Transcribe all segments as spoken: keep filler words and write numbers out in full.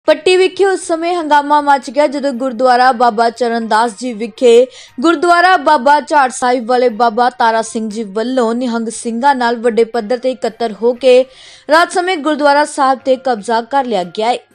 पट्टी विखे उस समय हंगामा मच गया जदों गुरुद्वारा बाबा चरणदास जी विखे गुरुद्वारा बाबा झाड़ साहिब वाले बाबा तारा सिंह जी वल्लों निहंग ਸਿੰਘਾਂ नाल ਵੱਡੇ पद्धर ते इकट्ठर होके रात समय गुरुद्वारा साहिब ते कब्जा कर लिया गया है।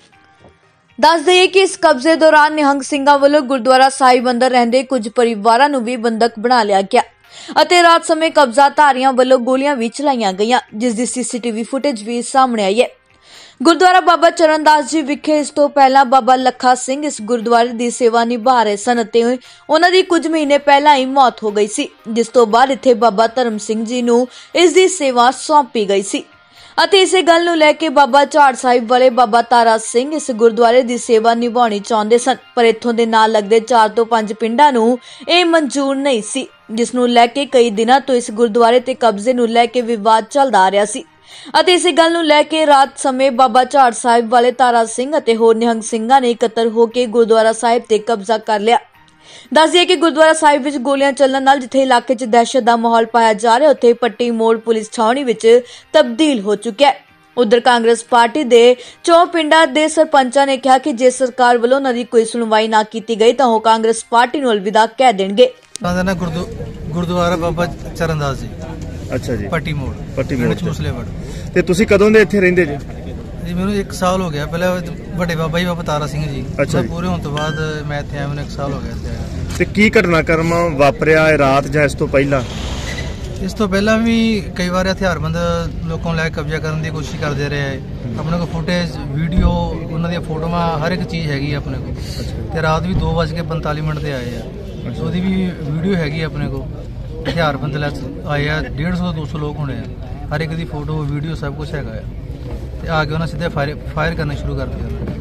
दस दईए कि इस कब्जे दौरान निहंग ਸਿੰਘਾਂ ਵੱਲੋਂ गुरुद्वारा साहिब अंदर रहंदे कुछ परिवारां नूं भी बंधक बना लिया गया ਅਤੇ रात समय कब्जाधारियों ਵੱਲੋਂ गोलियां भी चलाईਆਂ गईਆਂ जिस दी सीसीटीवी फुटेज भी सामने आई है। गुरुद्वारा बाबा चरणदास जी विखे इस तो पहला बाबा लखा सिंह इस गुरुद्वारे की सेवा निभा रहे सन ते उन्हां दी कुछ महीने पहला ही मौत हो गई सी, जिस तो बाद इत्थे बाबा धर्म सिंह जी नूं इस दी सेवा सौंपी गई सी ਅਤੇ ਇਸੇ ਗੱਲ ਨੂੰ ਲੈ ਕੇ ਬਾਬਾ ਝਾੜ ਸਾਹਿਬ ਵਾਲੇ ਬਾਬਾ ਤਾਰਾ ਸਿੰਘ ਇਸ ਗੁਰਦੁਆਰੇ ਦੀ ਸੇਵਾ ਨਿਭਾਉਣੀ ਚਾਹੁੰਦੇ ਸਨ, ਪਰ ਇੱਥੋਂ ਦੇ ਨਾਲ ਲੱਗਦੇ ਚਾਰ ਤੋਂ ਪੰਜ ਪਿੰਡਾਂ ਨੂੰ ਇਹ ਮਨਜ਼ੂਰ ਨਹੀਂ ਸੀ, ਜਿਸ ਨੂੰ ਲੈ ਕੇ ਕਈ ਦਿਨਾਂ ਤੋਂ ਇਸ ਗੁਰਦੁਆਰੇ ਤੇ ਕਬਜ਼ੇ ਨੂੰ ਲੈ ਕੇ ਵਿਵਾਦ ਚੱਲਦਾ ਆ ਰਿਹਾ ਸੀ ਅਤੇ ਇਸੇ ਗੱਲ ਨੂੰ ਲੈ ਕੇ ਰਾਤ ਸਮੇਂ ਬਾਬਾ ਝਾੜ ਸਾਹਿਬ ਵਾਲੇ ਤਾਰਾ ਸਿੰਘ ਅਤੇ ਹੋਰ ਨਿਹੰਗ ਸਿੰਘਾਂ ਨੇ ਇਕੱਤਰ ਹੋ ਕੇ ਗੁਰਦੁਆਰਾ ਸਾਹਿਬ ਤੇ ਕਬਜ਼ਾ ਕਰ ਲਿਆ। दस दिए कि गुरुद्वारा साहिब विच गोलियां चलण नाल जिथे इलाके च दहशत दा माहौल पाया जा रहा उत्थे पट्टी मोड़ पुलिस छावनी विच तब्दील हो चुका है। उधर कांग्रेस पार्टी दे चौ पिंडां दे सरपंचां ने कहा कि जे सरकार वल्लों उन्हां दी कोई सुनवाई ना कीती गई तां ओह कांग्रेस पार्टी नूं अलविदा कह देणगे। गुरुद्वारा बाबा चरणदास जी अच्छा जी पट्टी मोड़ पट्टी मोड़ मुसलेवड़ ते तुसीं कदों दे इत्थे रहिंदे जी? जी मैं एक साल हो गया, पहले बड़े बाबा जी बाबा तारा सिंह जी अच्छा जी। पूरे होने तो बाद मैं इत्थे आया, मैंने एक साल हो गया इत्थे आया। ते की घटनाक्रम वापरिया रात जां इस तो पहला? इस तो पहला भी कई बार हथियारबंद लोगों लैके कब्जा करने की कोशिश करते रहे है। अपने को फुटेज वीडियो उन्होंने फोटोआं हर एक चीज़ हैगी अपने को ते रात भी दो बज के पैंताली मिनट से आए हैं, उसकी भी वीडियो हैगी अपने को। हथियारबंद आए हैं डेढ़ सौ दो सौ लोग होने हैं, हर एक की फोटो वीडियो सब कुछ है। आ के उन्हें सीधे फायर फायर करना शुरू कर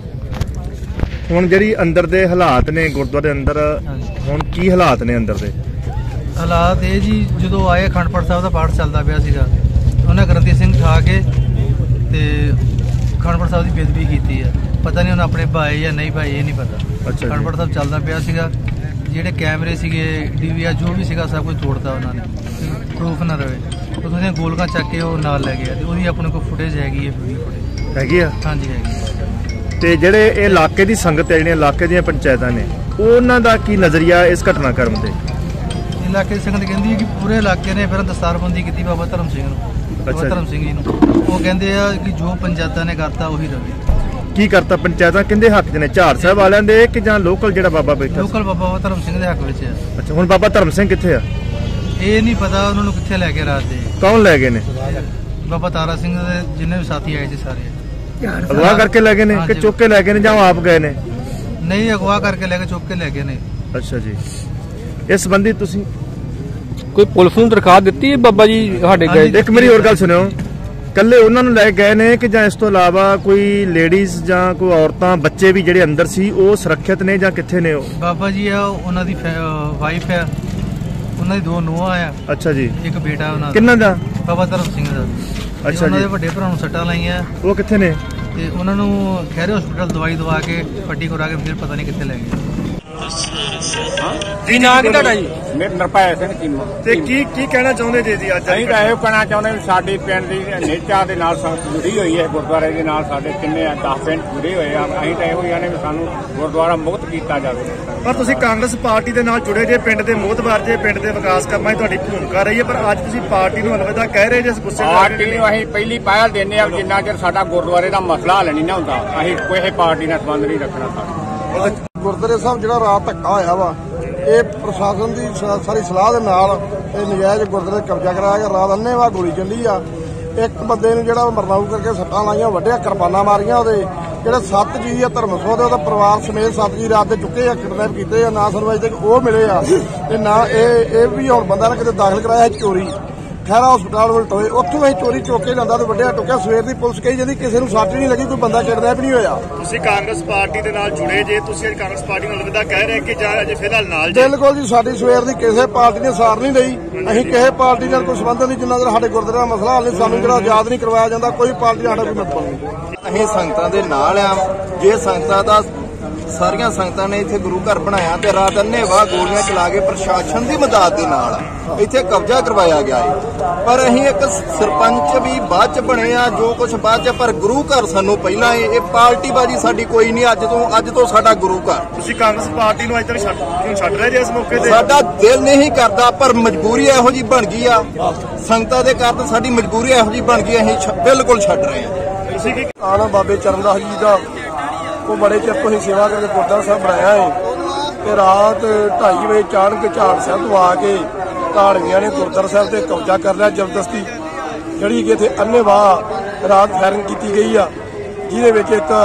दिया। हुण जिहड़ी अंदर दे हालात ने गुरुद्वारे अंदर हुण की हालात ने अंदर दे? हालात ये जी जो आए अखंड पाठ साहब का पाठ चलता पाया सीगा, उन्हें ग्रंथी सिंह ठा के ते अखंड पाठ साहब की बेदबी की है। पता नहीं उन्हें अपने भाई या नहीं भाई ये नहीं पता। अच्छा अखंड पाठ साहब चलता पाया सीगा, जिहड़े कैमरे सीगे डीवीआर जो भी सीगा सब कुछ तोड़ता उन्होंने, प्रूफ ना रहे। उसने गोलका चक के वो नाल लै गया ते ओदी अपने को फुटेज हैगी है, वीडियो फुटेज हैगी आ। हां जी हैगी। ते जेड़े ए इलाके दी संगत है, जेड़े इलाके दी पंचायतां ने, उन्हां दा की नजरिया इस घटनाक्रम ते? इलाके दी संगत कहंदी है कि पूरे इलाके ने फिर दस्तारबंदी कीती बाबा धर्म सिंह नूं, बाबा धर्म सिंह जी नूं। वो कहंदे आ कि जो पंचायतां ने करता वही रवे। की करता पंचायतां किंदे हक च ने? झाड़ साहब वालियां दे कि जां लोकल जेड़ा बाबा बैठा? लोकल बाबा धर्म सिंह दे हक विच है। अच्छा हुण बाबा धर्म सिंह कित्थे आ? ये नहीं पता उन्होंने कित्थे लै गए रात दे। कौन लै गए ने? बाबा तारा सिंह दे जिन्ने भी साथी आए थे सारे अगवा करके लै गए ने कि चुक के लै गए ने जां आप गए ने? नहीं अगवा करके लै गए, चुक के लै गए ने। अच्छा जी। इस संबंधी तुसीं कोई पुलिस नूं दरखास्त दित्ती है बाबा जी साडे गए? एक मेरी होर गल सुनियो, कल्ले उन्हां नूं लै गए ने कि जां इस तो इलावा कोई लेडीज जां कोई औरतां बच्चे भी जिहड़े अंदर सी ओह सुरक्षित ने जां कित्थे ने? बाबा जी आ उन्हां दी वाइफ है, उन्होंने दो नूह आया। अच्छा जी। एक बेटा उन्होंने किन्ना दा? बाबा धर्म सिंह दा। अच्छा जी। ਵੱਡੇ ਭਰਾ ਨੂੰ ਸੱਟਾਂ ਲਾਈਆਂ, ਉਹ ਕਿੱਥੇ ਨੇ? ਤੇ ਉਹਨਾਂ ਨੂੰ ਖੈਰੇ ਹਸਪੀਟਲ ਦਵਾਈ ਦਵਾ ਕੇ ਪੱਟੀ ਕਰਾ ਕੇ ਫਿਰ ਪਤਾ ਨਹੀਂ ਕਿੱਥੇ ਲੈ ਗਏ। ਕੀ ਨਾਂ ਤੁਹਾਡਾ ਜੀ? ਮੇਰਾ ਨਰਪਾਇਆ ਸਿੰਘ ਚੀਮਾ। ਤੇ ਕੀ ਕੀ ਕਹਿਣਾ ਚਾਹੁੰਦੇ ਜੀ ਜੀ ਅੱਜ? ਅਸੀਂ ਤਾਂ ਇਹੋ ਕਹਿਣਾ ਚਾਹੁੰਦੇ ਵੀ ਸਾਡੀ ਪਿੰਡ ਦੀ ਨੇਚਾ ਦੇ ਨਾਲ ਜੁੜੀ ਹੋਈ ਹੈ, ਗੁਰਦੁਆਰੇ ਦੇ ਨਾਲ ਸਾਡੇ ਕਿੰਨੇ ਦਸ ਪਿੰਡ ਜੁੜੇ ਹੋਏ ਆ। ਅਸੀਂ ਤਾਂ ਇਹੋ ਹੀ ਆਨੇ ਵੀ ਸਾਨੂੰ ਗੁਰਦੁਆਰਾ ਮੁਕਤ ਕੀਤਾ ਜਾਵੇ। ਪਰ ਤੁਸੀਂ ਕਾਂਗਰਸ ਪਾਰਟੀ ਦੇ ਨਾਲ ਜੁੜੇ ਜੇ, ਪਿੰਡ ਦੇ ਮੋਹਤਬਾਰ ਜੇ, ਪਿੰਡ ਦੇ ਵਿਕਾਸ ਕੰਮਾਂ 'ਚ ਤੁਹਾਡੀ ਭੂਮਿਕਾ ਰਹੀ ਹੈ, ਪਰ ਅੱਜ ਤੁਸੀਂ ਪਾਰਟੀ ਨੂੰ ਅਲਵਿਦਾ ਕਹਿ ਰਹੇ ਜੇ ਇਸ ਗੁੱਸੇ ਨਾਲ? ਪਾਰਟੀ ਨੂੰ ਅਸੀਂ ਪਹਿਲੀ ਪਹਿਲ ਦਿੰਦੇ ਆ, ਜਿੰਨਾ ਚਿਰ ਸਾਡਾ ਗੁਰਦੁਆਰੇ ਦਾ ਮਸਲਾ ਹੱਲ ਨਹੀਂ ਨਾ ਹੁੰਦਾ ਅਸੀਂ ਕੋਈ ਪਾਰਟੀ ਨਾਲ ਸੰਬੰਧ ਨਹੀਂ ਰੱਖਣਾ। ਸਾਡਾ ਗੁਰਦੁਆਰੇ ਸਾਹਿਬ ਜਿਹੜਾ ਰਾਤ ਧੱਕਾ ਹੋਇਆ ਵਾ, ਇਹ ਪ੍ਰਸ਼ਾਸਨ ਦੀ ਸਾਰੀ ਸਲਾਹ ਦੇ ਨਾਲ ਇਹ ਨਜਾਇਜ਼ ਗੁਰਦੁਆਰੇ ਕਬਜ਼ਾ ਕਰਾਇਆ ਗਿਆ। ਰਾਤ ਅੰਨ੍ਹੇਵਾਹ ਗੋਲੀ ਚੱਲੀ ਆ, ਇੱਕ ਬੰਦੇ ਨੂੰ ਜਿਹੜਾ ਮਰਨਾਊ ਕਰਕੇ ਸੱਟਾਂ ਲਾਈਆਂ, ਵੱਡੀਆਂ ਕਿਰਪਾਨਾਂ ਮਾਰੀਆਂ। ਉਹਦੇ ਜਿਹੜੇ ਸੱਤ ਜੀ ਆ ਧਰਮਸੋਂ ਦੇ ਉਹਦਾ ਪਰਿਵਾਰ ਸਮੇਤ ਸੱਤ ਜੀ ਰਾਤ ਦੇ ਚੁੱਕੇ ਆ, ਕਿਡਨੈਪ ਕੀਤੇ ਆ, ਨਾ ਸੁਣਵਾਈ ਤੇ ਉਹ ਮਿਲੇ ਆ ਤੇ ਨਾ ਇਹ ਇਹ ਵੀ ਹੁਣ ਬੰਦਾ ਨਾ ਕਿਤੇ ਦਾਖਲ ਕਰਾਇਆ ਚੋਰੀ ਖੈਰਾ ਹਸਪਤਾਲ ਵੱਲ ਟੋਏ, ਉੱਥੋਂ ਅਸੀਂ ਚੋਰੀ ਚੁੱਕ ਕੇ ਜਾਂਦਾ ਤੇ ਵੱਡਿਆ ਟੁੱਕਿਆ। ਸਵੇਰ ਦੀ ਪੁਲਿਸ ਕਹੀ ਜਾਂਦੀ ਕਿਸੇ ਨੂੰ ਸੱਟ ਨਹੀਂ ਲੱਗੀ, ਕੋਈ ਬੰਦਾ ਕਿਡਨੈਪ ਨਹੀਂ ਹੋਇਆ। ਤੁਸੀਂ ਕਾਂਗਰਸ ਪਾਰਟੀ ਦੇ ਨਾਲ ਜੁੜੇ ਜੇ, ਤੁਸੀਂ ਅੱਜ ਕਾਂਗਰਸ ਪਾਰਟੀ ਨੂੰ ਅਲਵਿਦਾ ਕਹਿ ਰਹੇ ਕਿ ਜਾਂ ਅਜੇ ਫਿਲਹਾਲ ਨਾਲ ਜੇ? ਬਿਲਕੁਲ ਜੀ, ਸਾਡੀ ਸਵੇਰ ਦੀ ਕਿਸੇ ਪਾਰਟੀ ਨੇ ਸਾਰ ਨਹੀਂ ਲਈ। ਅਸੀਂ ਕਿਸੇ ਪਾਰਟੀ ਨਾਲ ਕੋਈ ਸੰਬੰਧ ਨਹੀਂ, ਜਿੰਨਾ ਚਿਰ ਸਾਡੇ ਗੁਰਦੁਆਰੇ ਦਾ ਮਸਲਾ ਹੱਲ ਨਹੀਂ, ਸਾਨੂੰ ਜਿਹੜਾ ਆਜ਼ਾਦ ਨਹੀਂ ਕਰਵਾਇਆ ਜਾਂਦਾ, ਕੋਈ ਪਾਰਟੀ ਸਾਡਾ ਕੋਈ ਮਤਲਬ ਨਹੀਂ। ਅਸੀਂ ਸੰਗਤਾਂ ਦੇ ਨਾਲ ਆ। ਜੇ ਸੰਗਤਾਂ ਦਾ ਸਾਰੀਆਂ ਸੰਗਤਾਂ ਨੇ ਇੱਥੇ ਗੁਰੂ ਘਰ ਬਣਾਇਆ ਤੇ ਰਾਤ ਅੰਨ੍ਹੇਵਾਹ ਗੋਲੀਆਂ ਚਲਾ ਕੇ ਪ੍ਰਸ਼ਾਸਨ ਦੀ ਮਦਦ ਦੇ ਨਾਲ ਇੱਥੇ ਕਬਜ਼ਾ ਕਰਵਾਇਆ ਗਿਆ ਹੈ। ਪਰ ਅਸੀਂ ਇੱਕ ਸਰਪੰਚ ਵੀ ਬਾਅਦ ਚ ਬਣੇ ਆ, ਜੋ ਕੁਝ ਬਾਅਦ ਚ, ਪਰ ਗੁਰੂ ਘਰ ਸਾਨੂੰ ਪਹਿਲਾਂ ਇਹ ਪਾਰਟੀਬਾਜ਼ੀ ਸਾਡੀ ਕੋਈ ਨਹੀਂ। ਅੱਜ ਤੋਂ ਅੱਜ ਤੋਂ ਸਾਡਾ ਗੁਰੂ ਘਰ। ਤੁਸੀਂ ਕਾਂਗਰਸ ਪਾਰਟੀ ਨੂੰ ਅੱਜ ਤੱਕ ਛੱਡ ਛੱਡ ਰਹੇ ਜੇ ਇਸ ਮੌਕੇ ਤੇ? ਸਾਡਾ ਦਿਲ ਨਹੀਂ ਕਰਦਾ, ਪਰ ਮਜਬੂਰੀ ਇਹੋ ਜੀ ਬਣ ਗਈ ਆ, ਸੰਗਤਾਂ ਦੇ ਕਾਰਨ ਸਾਡੀ ਮਜਬੂਰੀ ਇਹੋ ਜੀ ਬਣ ਗਈ, ਅਸੀਂ ਬਿਲਕੁਲ ਛੱਡ ਰਹੇ ਹਾਂ। ਤੁਸੀਂ ਕੀ ਆਣਾ ਬਾਬੇ ਚਰਨਦਾਸ ਜੀ ਦਾ ਉਹ ਬੜੇ ਚਿਰ ਤੋਂ ਹੀ ਸੇਵਾ ਕਰਕੇ ਗੁਰਦੁਆਰਾ ਸਾਹਿਬ ਬਣਾਇਆ ਹੈ ਤੇ ਰਾਤ ਢਾਈ ਵਜੇ ਅਚਾਨਕ ਝਾੜ ਸਾਹਿਬ ਤੋਂ ਆ ਕੇ ਧਾੜਵੀਆਂ ਨੇ ਗੁਰਦੁਆਰਾ ਸਾਹਿਬ ਤੇ ਕਬਜ਼ਾ ਕਰ ਲਿਆ ਜ਼ਬਰਦਸਤੀ, ਜਿਹੜੀ ਕਿ ਇੱਥੇ ਅੰਨ੍ਹੇਵਾਹ ਰਾਤ ਫਾਇਰਿੰਗ ਕੀਤੀ ਗਈ ਆ, ਜਿਹਦੇ ਵਿੱਚ ਇੱਕ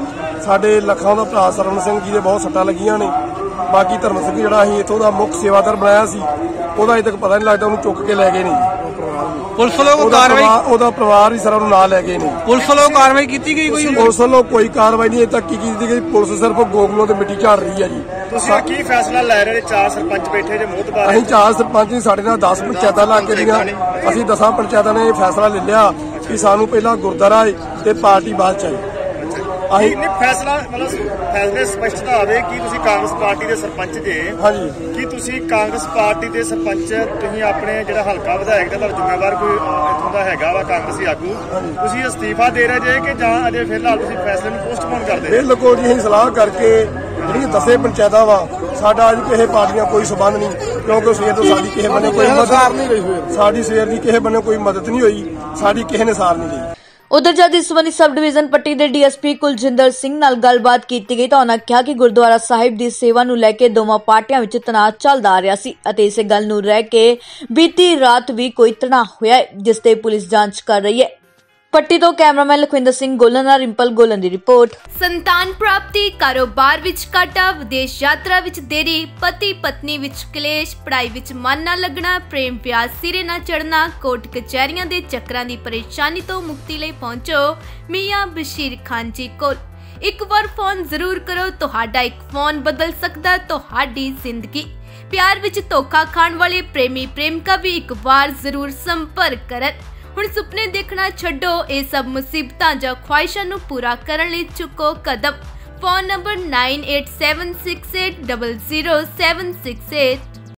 ਸਾਡੇ ਲੱਖਾਂ ਦਾ ਭਰਾ ਸਰਵਨ ਸਿੰਘ ਜੀ ਦੇ ਬਹੁਤ ਸੱਟਾਂ ਲੱਗੀਆਂ ਨੇ। ਬਾਕੀ ਧਰਮ ਸਿੰਘ ਜਿਹੜਾ ਅਸੀਂ ਇੱਥੋਂ ਦਾ ਮੁੱਖ ਸੇਵਾਦਾਰ ਬਣਾਇਆ ਸੀ, ਉਹਦਾ ਅਜੇ ਤੱਕ ਪਤਾ ਨਹੀਂ ਲੱਗਦਾ, ਉਹਨੂੰ ਚੁੱਕ ਕੇ ਲੈ ਗਏ ਨੇ। ਪੁਲਿਸ ਵੱਲੋਂ ਕਾਰਵਾਈ, ਉਹਦਾ ਪਰਿਵਾਰ ਵੀ ਸਾਰਾ ਨੂੰ ਨਾਲ ਲੈ ਗਏ ਨੇ। ਪੁਲਿਸ ਵੱਲੋਂ ਕਾਰਵਾਈ ਕੀਤੀ ਗਈ? ਕੋਈ ਪੁਲਿਸ ਵੱਲੋਂ ਕੋਈ ਕਾਰਵਾਈ ਨਹੀਂ ਅਜੇ ਤੱਕ ਕੀਤੀ ਗਈ। ਪੁਲਿਸ ਸਿਰਫ ਗੋਗਲੋਂ ਤੇ ਮਿੱਟੀ ਝਾੜ ਰਹੀ ਹੈ ਜੀ। ਤੁਸੀਂ ਕੀ ਫੈਸਲਾ ਲੈ ਰਹੇ ਨੇ? ਚਾਰ ਸਰਪੰਚ ਬੈਠੇ ਜੇ ਮੋਹਤਬਾਰ, ਅਸੀਂ ਚਾਰ ਸਰਪੰਚ ਸਾਡੇ ਨਾਲ ਦਸ ਪੰਚਾਇਤਾਂ ਲਾ ਕੇ ਦੀਆਂ, ਅਸੀਂ ਦਸਾਂ ਪੰਚਾਇਤਾਂ ਨੇ ਇਹ ਫੈਸਲਾ ਲੈ ਲਿਆ ਕਿ ਸਾਨੂੰ ਪਹਿਲਾਂ ਗੁਰਦੁਆਰਾ ਤੇ ਪਾਰਟੀ ਬਾਅਦ ਚ ਆਈ। ਅਸੀਂ ਨਹੀਂ ਫੈਸਲਾ ਮਤਲਬ ਫੈਸਲੇ ਸਪਸ਼ਟਤਾ ਆਵੇ ਕਿ ਤੁਸੀਂ ਕਾਂਗਰਸ ਪਾਰਟੀ ਦੇ ਸਰਪੰਚ ਜੇ। ਹਾਂਜੀ, ਕੀ ਤੁਸੀਂ ਕਾਂਗਰਸ ਪਾਰਟੀ ਦੇ ਸਰਪੰਚ, ਤੁਸੀਂ ਆਪਣੇ ਜਿਹੜਾ ਹਲਕਾ ਵਿਧਾਇਕ ਦਾ ਤੁਹਾਡਾ ਜ਼ਿੰਮੇਵਾਰ ਕੋਈ ਇੱਥੋਂ ਦਾ ਹੈਗਾ ਵਾ ਕਾਂਗਰਸੀ ਆਗੂ, ਤੁਸੀਂ ਅਸਤੀਫਾ ਦੇ ਰਹੇ ਜੇ ਕਿ ਜਾਂ ਅਜੇ ਫਿਲਹਾਲ ਤੁਸੀਂ ਫੈਸਲੇ ਨੂੰ ਪੋਸਟਪੋਨ ਕਰਦੇ? ਬਿਲਕੁਲ ਜੀ, ਅਸੀਂ ਸਲਾਹ ਕਰਕੇ ਜਿਹੜੀਆਂ ਦਸੇ ਪੰਚਾਇਤਾਂ ਵਾ, ਸਾਡਾ ਅੱਜ ਕਿਸੇ ਪਾਰਟੀ ਨਾਲ ਕੋਈ ਸਬੰਧ ਨਹੀਂ, ਕਿਉਂਕਿ ਸਵੇਰ ਤੋਂ ਸਾਡੀ ਕਿਸੇ ਬੰਨੇ ਕੋਈ ਮਦਦ ਨਹੀਂ ਹੋਈ, ਸਾਡੀ ਸਵੇਰ ਦੀ ਕਿਸੇ ਬੰਨੇ ਕੋਈ ਮਦਦ ਨਹੀਂ ਹੋਈ, ਸਾਡੀ ਕਿਸੇ ਨੇ ਸਾਰ ਨਹੀਂ ਲਈ। ਉਧਰ ਜਦ ਇਸ ਸੰਬੰਧੀ ਸਬ ਡਿਵੀਜ਼ਨ ਪੱਟੀ ਦੇ ਡੀਐਸਪੀ ਕੁਲਜਿੰਦਰ ਸਿੰਘ ਨਾਲ ਗੱਲਬਾਤ ਕੀਤੀ ਗਈ ਤਾਂ ਉਹਨਾਂ ਕਿਹਾ ਕਿ ਗੁਰਦੁਆਰਾ ਸਾਹਿਬ ਦੀ ਸੇਵਾ ਨੂੰ ਲੈ ਕੇ ਦੋਵਾਂ ਪਾਰਟੀਆਂ ਵਿੱਚ ਤਣਾਅ ਚੱਲਦਾ ਆ ਰਿਹਾ ਸੀ ਅਤੇ ਇਸੇ ਗੱਲ ਨੂੰ ਰਹਿ ਕੇ ਬੀਤੀ ਰਾਤ ਵੀ ਕੋਈ ਤਣਾਅ ਹੋਇਆ ਹੈ, ਜਿਸ ਤੇ ਪੁਲਿਸ ਜਾਂਚ ਕਰ ਰਹੀ ਹੈ। ਪੱਟੀ ਤੋਂ ਕੈਮਰਾਮੈਨ ਲਖਵਿੰਦਰ ਸਿੰਘ ਗੋਲਨ ਨਾਲ ਰਿੰਪਲ ਗੋਲਨ ਦੀ ਰਿਪੋਰਟ। ਸੰਤਾਨ ਪ੍ਰਾਪਤੀ, ਕਾਰੋਬਾਰ ਵਿੱਚ ਘਾਟਾ, ਵਿਦੇਸ਼ ਯਾਤਰਾ ਵਿੱਚ ਦੇਰੀ, ਪਤੀ ਪਤਨੀ ਵਿੱਚ ਕਲੇਸ਼, ਪੜ੍ਹਾਈ ਵਿੱਚ ਮਨ ਨਾ ਲੱਗਣਾ, ਪ੍ਰੇਮ ਪਿਆਰ ਸਿਰੇ ਨਾ ਚੜ੍ਹਨਾ, ਕੋਰਟ ਕਚਹਿਰੀਆਂ ਦੇ ਚੱਕਰਾਂ ਦੀ ਪਰੇਸ਼ਾਨੀ ਤੋਂ ਮੁਕਤੀ ਲਈ ਪਹੁੰਚੋ ਮੀਆਂ ਬਸ਼ੀਰ ਖਾਨ ਜੀ ਕੋਲ। ਇੱਕ ਵਾਰ ਫੋਨ ਜ਼ਰੂਰ ਕਰੋ, ਤੁਹਾਡਾ ਇੱਕ ਫੋਨ ਬਦਲ ਸਕਦਾ ਤੁਹਾਡੀ ਜ਼ਿੰਦਗੀ। ਪਿਆਰ ਵਿੱਚ ਧੋਖਾ ਖਾਣ ਵਾਲੇ ਪ੍ਰੇਮੀ ਪ੍ਰੇਮਿਕਾ ਵੀ ਇੱਕ ਵਾਰ ਜ਼ਰੂਰ ਸੰਪਰਕ ਕਰਨ। ਹੁਣ ਸੁਪਨੇ ਦੇਖਣਾ ਛੱਡੋ, ਇਹ ਸਭ ਮੁਸੀਬਤਾਂ ਜਾਂ ਖੁਆਇਸ਼ਾਂ ਨੂੰ ਪੂਰਾ ਕਰਨ ਲਈ ਚੁੱਕੋ ਕਦਮ। Phone number nine eight seven six eight double zero seven six eight